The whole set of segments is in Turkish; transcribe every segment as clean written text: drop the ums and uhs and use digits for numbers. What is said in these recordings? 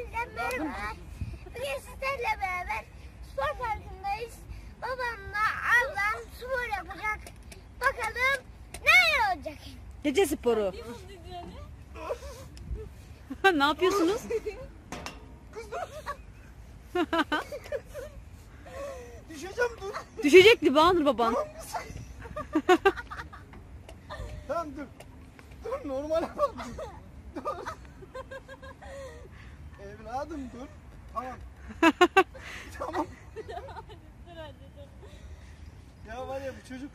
Hepinizden merhaba. Bugün sizlerle beraber spor parkındayız. Babamla ablam spor yapacak. Bakalım ne olacak? Gece sporu. Ne yapıyorsunuz? Düşeceğim dur. Düşecekti Bahadır baban. Tamam dur. Dur normal bak. Dur. Evladım dur. Tamam. Tamam. Ya var ya bu çocuk.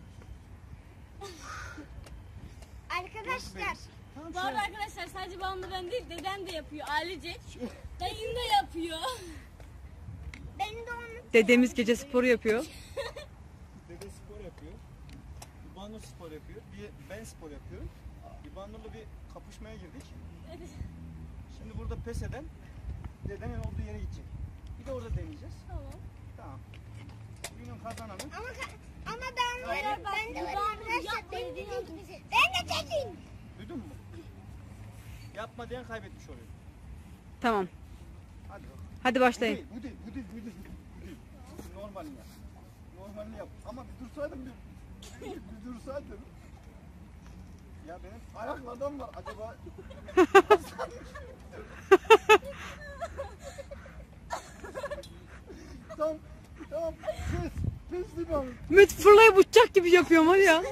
Arkadaşlar. Tamam, Bu arada arkadaşlar sadece babamla ben değil, dedem de yapıyor ailecek. Dayım da yapıyor. Ben de onu Dedemiz gece sporu yapıyor. Dede spor yapıyor. İbanur spor yapıyor. Ben spor yapıyorum. İbanur'la bir kapışmaya girdik. Şimdi burada pes eden dedenin olduğu yere gidecek. Bir de orada deneyeceğiz. Tamam. Tamam. Bugünün kazananı. ama ben de varım arkadaşlar. Ben de çekeyim. Duydun mu? Yapma diyen kaybetmiş oluyor. Tamam. Hadi bakalım. Hadi başlayın. Bu değil. Normalini yap. Normalini yap. Ama bir dursaydın bir dursaydın. Ya benim ayaklardan var acaba. Tamam. Pes liban. Ümit fırlayıp uçacak gibi yapıyorum hadi ya.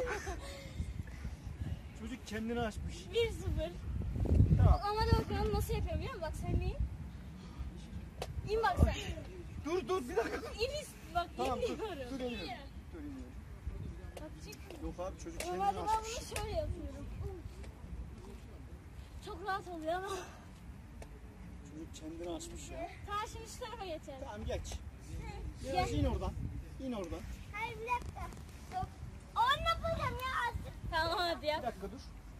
Çocuk kendini açmış. 1-0. Tamam. Ama da bakalım nasıl yapıyorum biliyor musun? Bak sen neyin? İn bak sen. Dur bir dakika. İn bak Tamam dur. iniyorum. Dur iniyorum. Dur iniyorum. Bak çık. Yok abi çocuk kendini Normalde ben açmış. bunu şöyle yapıyorum. Çok rahat oluyor ama. Çocuk kendini açmış ya. Tamam şimdi şu tarafa geçelim. Tamam geç. Biraz in oradan. İn oradan. Hayır bir dakika. Yok. Onu yapacağım ya artık. Tamam hadi Bir yap. dakika dur.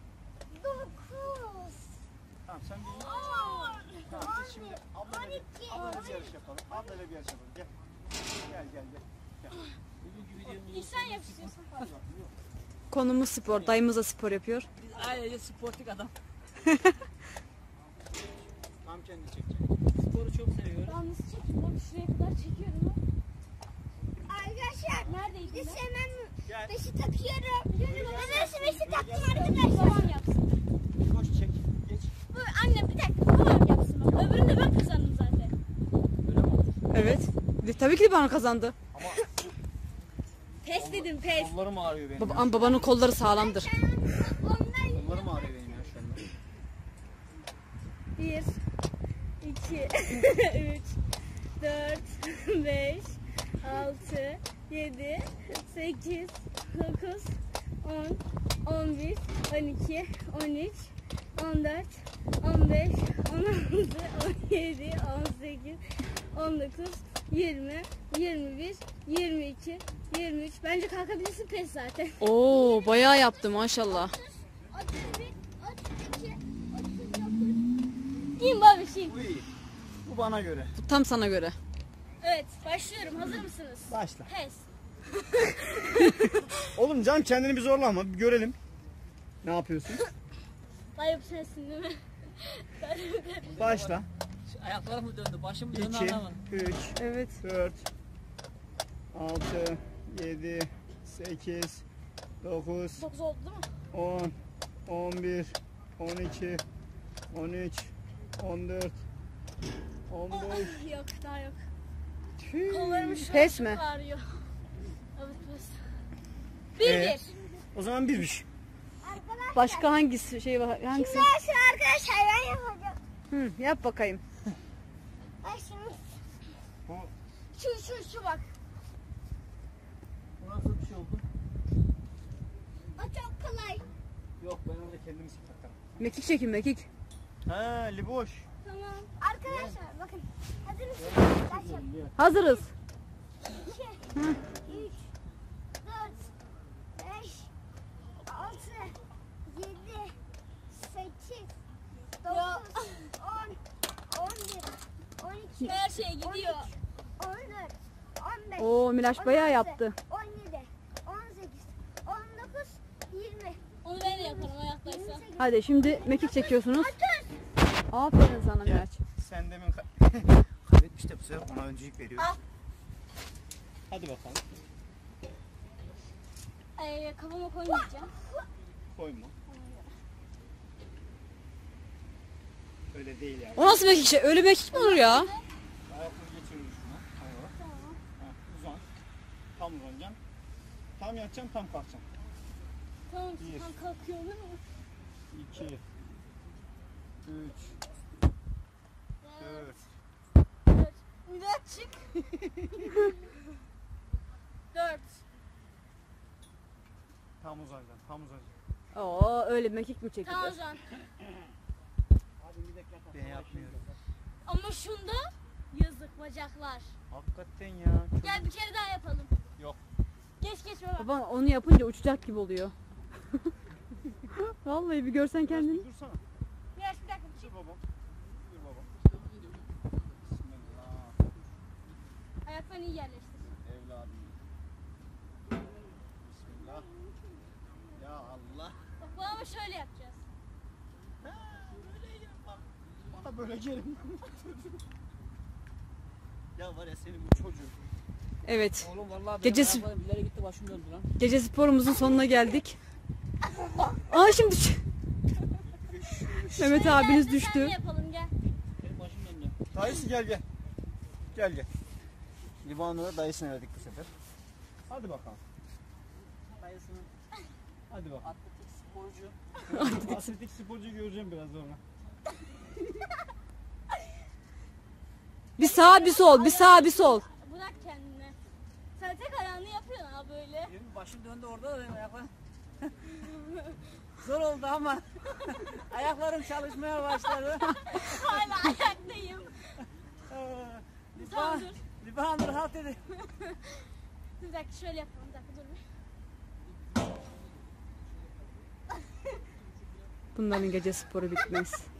9. Tamam sen bir in. 10. Tamam biz şimdi ablayla bir 12, yarış yapalım. Ablayla bir yarış yapalım. Gel. Gel. İlk sen yap istiyorsan. Konumuz spor. Dayımız da spor yapıyor. Ailece sportif adam. Tam kendi çekecek. Sporu çok seviyorum. Ben nasıl çekeyim? Bak şuraya kadar çekiyorum ben. Arkadaşlar. Neredeydi Biz ben? hemen Gel. beşi takıyorum. Ben nasıl beşi taktım arkadaşlar? Babam yapsın. Koş çek. Geç. Bu anne bir dakika babam yapsın bak. Öbüründe ben kazandım zaten. Öyle mi oldu? Evet. Tabii ki de bana kazandı. Ama Pes dedim pes. kollarım ağrıyor benim. Ama babanın kolları sağlamdır. Kollarım ağrıyor benim ya şu anda. 1, 2, 3, 4, 5, 6, 7, 8, 9, 10, 11, 12, 13, 14, 15, 16, 17, 18, 19, 20, 21, 22, 23. Bence kalkabilirsin pes zaten. Oo bayağı yaptı maşallah. 31, 32, 39. İn babiş in. Bu iyi. Bu bana göre. Bu tam sana göre. Evet başlıyorum. Hazır mısınız? Başla. Pes. Oğlum can kendini bir zorlama. Bir görelim. Ne yapıyorsun? Dayı bu sensin değil mi? Başla. Ayaklarım mı döndü, başım mı döndü 2, anlamadım. 3, Evet. 4, 6, 7, 8, 9, Çok zor oldu değil mi? 10, 11, 12, 13, 14, 15. Yok daha yok. Tüh. Kollarım şu Pes an mi? çok ağrıyor. Evet pes. 1-1. O zaman birmiş. Arkadaşlar. Başka hangisi şey var? Hangisi? Şimdi arkadaşlar ben yapacağım. Hı, yap bakayım. Bak şimdi. Bu Şu bak. nasıl bir şey oldu? O çok kolay. Yok ben orada kendimi sıkıntım. Mekik çekin mekik. Ha liboş. Tamam. Arkadaşlar bakın. Hazır mısınız arkadaşlar? Hazırız. 2, 3, 4, 5, 6, 7, 8, 9, 10, 11, 12, Her şey gidiyor. 14, 15, Oo Milaş bayağı yaptı. 17, 18, 19, 20, Onu ben de yaparım ayaktaysa. 28, Hadi şimdi mekik çekiyorsunuz. Aferin sana Miraç. Sen demin Kaybetmiş de bu sefer ona öncelik veriyor. Hadi bakalım. Kafama koymayacağım. Koyma. Öyle değil yani. O nasıl mekik şey? Öyle mekik mi olur ya? Ayakları geçiriyoruz şuna. Ayva. Tamam. Ha, uzan. Tam uzanacaksın. Tam yatacaksın, tam kalkacaksın. Tamam, Bir. tam kalkıyor değil mi? 2 3 4 4. Müdat çık. 4. Tam uzanacaksın, tam uzanacaksın. Oo öyle mekik mi Tamam o çekilir? zaman. Ben yapmıyorum. Ama şunda yazık bacaklar. Hakikaten ya. Çok... Gel bir kere daha yapalım. Yok. Geç baba. Baba onu yapınca uçacak gibi oluyor. Vallahi bir görsen kendini. Dur dursana. Gel bir dakika. Dur baba. Dur baba. Bismillah. Ayaklarını iyi yerleştir. Evladım. Bismillah. Ya Allah. Bak bu ama şöyle yapacağız. Böyleyim bak. Bana böyle gelin. Ya var ya senin bu çocuğun. Evet. Oğlum vallahi Gecesi- benim ayaklarım ileri gitti başım döndü lan. Gece sporumuzun sonuna geldik. Aa şimdi Mehmet abiniz Gel, düştü. Sen de yapalım gel. Benim başım döndü. Dayısı gel gel. Gel gel. Livanur'a dayısını verdik bu sefer. Hadi bakalım. Dayısının Hadi bakalım. atletik sporcu. Atletik sporcu göreceğim biraz sonra. Bir sağ bir sol, bir sağ bir sol. Bırak kendini. Sen tek ayağını yapıyorsun ha böyle. Benim başım döndü orada da benim ayaklarım. Zor oldu ama ayaklarım çalışmaya başladı. Hala ayaktayım. Tamam, dur. Libanur rahat edin. Bir dakika şöyle yapalım. Bir dakika dur bir. Bunların gece sporu bitmez.